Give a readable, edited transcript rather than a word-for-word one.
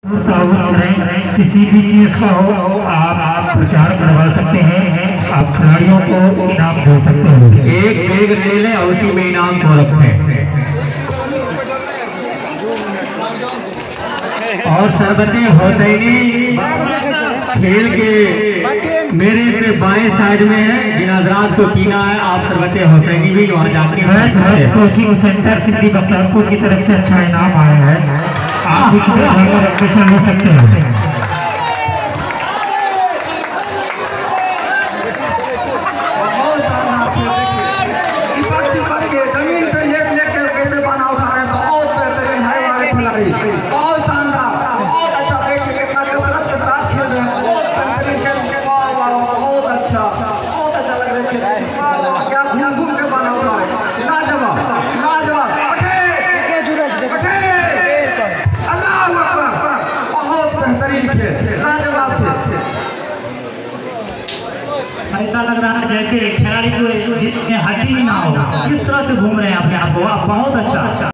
किसी भी चीज का हो आप प्रचार करवा सकते हैं। आप खिलाड़ियों को इनाम दे सकते हैं। एक बैग ले लें और उसी में इनाम को रखें। और शरबते हुसैनी खेल के मेरे से बाएं साइड में है, जिन हजरात को पीना है आप शरबते हुसैनी भी वहाँ जाकर कोचिंग सेंटर सिद्धि बख्तियारपुर की तरफ से अच्छा इनाम आया है। आप भी रजिस्ट्रेशन ले सकते हैं। जमीन पे लेट कर कैसे बना उठा रहे हैं, बहुत बेहतरीन है हमारे खिलाड़ी, बहुत शानदार, बहुत अच्छा। देखिए कितना कसरत के साथ खेल रहे हैं, बहुत बेहतरीन खेल, बहुत अच्छा लग रहा है। क्या घूम के बना उठा रहे हैं, लाजवाब लाजवाब। अल्लाह अकबर, बहुत बेहतरीन खेल, लाजवाब खेल। ऐसा लग रहा है जैसे खिलाड़ी को जिसमें हड्डी ना हो, किस तरह से घूम रहे हैं अपने आप को। बहुत अच्छा।